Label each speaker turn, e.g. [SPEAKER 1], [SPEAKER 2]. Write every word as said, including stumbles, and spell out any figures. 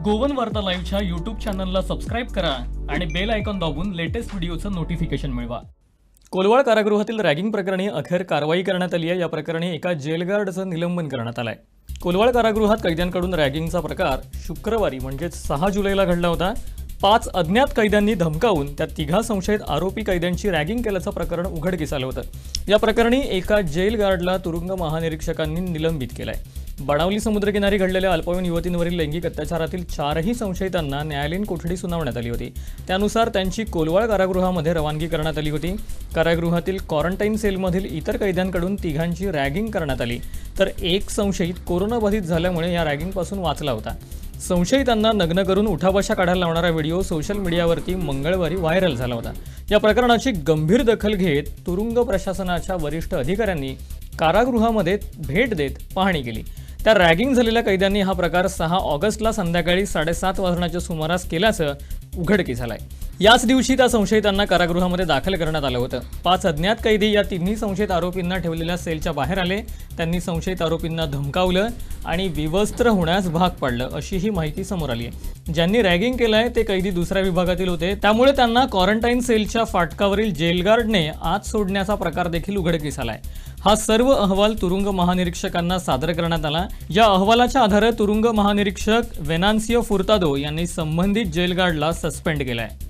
[SPEAKER 1] Goan वार्ता लाईव्हच्या YouTube चॅनलला सबस्क्राईब करा आणि बेल आयकॉन दाबून लेटेस्ट व्हिडिओचं नोटिफिकेशन मिळवा। कोलवाड कारागृहातील रॅगिंग प्रकरणी अखेर कारवाई करण्यात आली आहे। या प्रकरणी एका जेल गार्डचं निलंबन करण्यात आलंय। कोलवाड कारागृहात कैद्यांकडून रॅगिंगचा प्रकार शुक्रवारी म्हणजे सहा जुलैला घडला होता। पाच अज्ञात कैद्यांनी धमकावून त्या तिघा संशयित आरोपी कैद्यांची रॅगिंग केल्याचं प्रकरण उघडकीस आलं होतं। या प्रकरणी एका जेल गार्डला तुरुंग महानिरीक्षकांनी निलंबित केलंय। बडावली समुद्रकिनारी घडलेल्या अल्पवयीन युवतींवरील लैंगिक अत्याचारातील चारही संशयितांना न्यायालयीन कोठडी सुनावण्यात आली होती। त्यानुसार त्यांची कोलवाड कारागृहामध्ये रवानगी करण्यात आली होती। कारागृहातील क्वारंटाईन सेलमधील इतर कैद्यांकडून तिघांची रॅगिंग करण्यात आली, तर एक संशयित कोरोनाबाधित झाल्यामुळे या रॅगिंगपासून वाचला होता। संशयितांना नग्न करून उठाबशा काढायला लावणारा व्हिडिओ सोशल मीडियावरती मंगळवारी व्हायरल झाला होता। या प्रकरणाची गंभीर दखल घेत तुरुंग प्रशासनाच्या वरिष्ठ अधिकाऱ्यांनी कारागृहामध्ये भेट देत पाहणी केली। त्या रॅगिंग झालेल्या कैद्यांनी हा प्रकार सहा ऑगस्टला संध्याकाळी साडेसात वाजण्याच्या सुमारास केल्याचं उघडकीस आलंय। याच दिवशी त्या संशयितांना कारागृहामध्ये दाखल करण्यात आलं होतं। पाच अज्ञात कैदी या तिन्ही संशयित आरोपींना ठेवलेल्या सेलच्या बाहेर आले। त्यांनी संशयित आरोपींना धमकावलं आणि विवस्त्र होण्यास भाग पाडलं, अशी ही माहिती समोर आली आहे। ज्यांनी रॅगिंग केलंय ते कैदी दुसऱ्या विभागातील होते, त्यामुळे त्यांना क्वारंटाईन सेलच्या फाटकावरील जेल गार्डने आत सोडण्याचा प्रकार देखील उघडकीस आलाय। हा सर्व अहवाल तुरुंग महानिरीक्षकांना सादर करण्यात आला। या अहवालाच्या आधारे तुरुंग महानिरीक्षक वेनान्सियो फुर्तादो यांनी संबंधित जेल गार्डला सस्पेंड केलाय।